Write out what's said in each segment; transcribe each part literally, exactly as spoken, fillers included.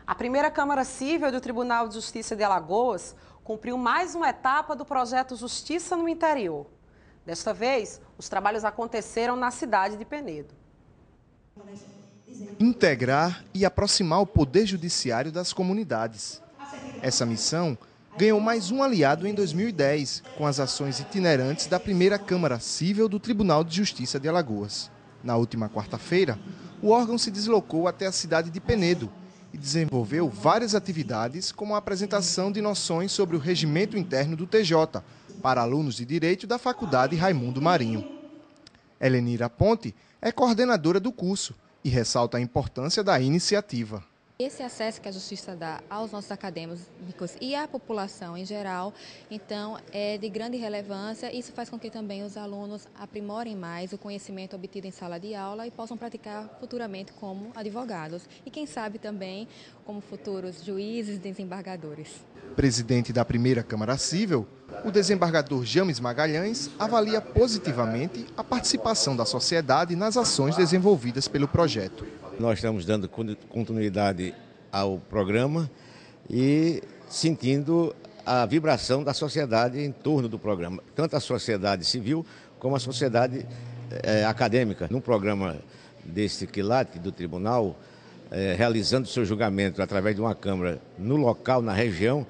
A primeira Câmara Cível do Tribunal de Justiça de Alagoas cumpriu mais uma etapa do projeto Justiça no Interior. Desta vez, os trabalhos aconteceram na cidade de Penedo. Integrar e aproximar o Poder Judiciário das comunidades. Essa missão ganhou mais um aliado em dois mil e dez, com as ações itinerantes da primeira Câmara Cível do Tribunal de Justiça de Alagoas. Na última quarta-feira, o órgão se deslocou até a cidade de Penedo e desenvolveu várias atividades, como a apresentação de noções sobre o regimento interno do T J para alunos de Direito da Faculdade Raimundo Marinho. Helenira Ponte é coordenadora do curso e ressalta a importância da iniciativa. Esse acesso que a Justiça dá aos nossos acadêmicos e à população em geral, então, é de grande relevância. Isso faz com que também os alunos aprimorem mais o conhecimento obtido em sala de aula e possam praticar futuramente como advogados. E quem sabe também como futuros juízes e desembargadores. Presidente da primeira Câmara Cível, o desembargador James Magalhães avalia positivamente a participação da sociedade nas ações desenvolvidas pelo projeto. Nós estamos dando continuidade ao programa e sentindo a vibração da sociedade em torno do programa, tanto a sociedade civil como a sociedade eh, acadêmica. Num programa desse quilate do tribunal, eh, realizando seu julgamento através de uma câmara no local, na região,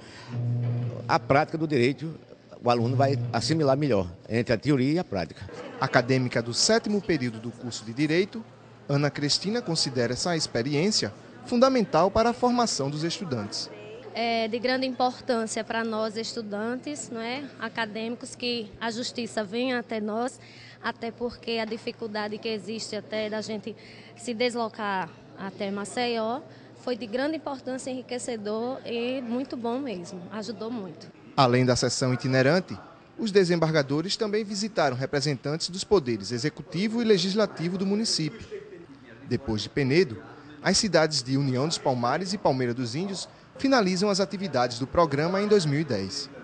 a prática do direito, o aluno vai assimilar melhor entre a teoria e a prática. Acadêmica do sétimo período do curso de Direito, Ana Cristina considera essa experiência fundamental para a formação dos estudantes. É de grande importância para nós estudantes, não é? Acadêmicos, que a justiça venha até nós, até porque a dificuldade que existe até da gente se deslocar até Maceió foi de grande importância, enriquecedor e muito bom mesmo, ajudou muito. Além da sessão itinerante, os desembargadores também visitaram representantes dos poderes executivo e legislativo do município. Depois de Penedo, as cidades de União dos Palmares e Palmeira dos Índios finalizam as atividades do programa em dois mil e dez.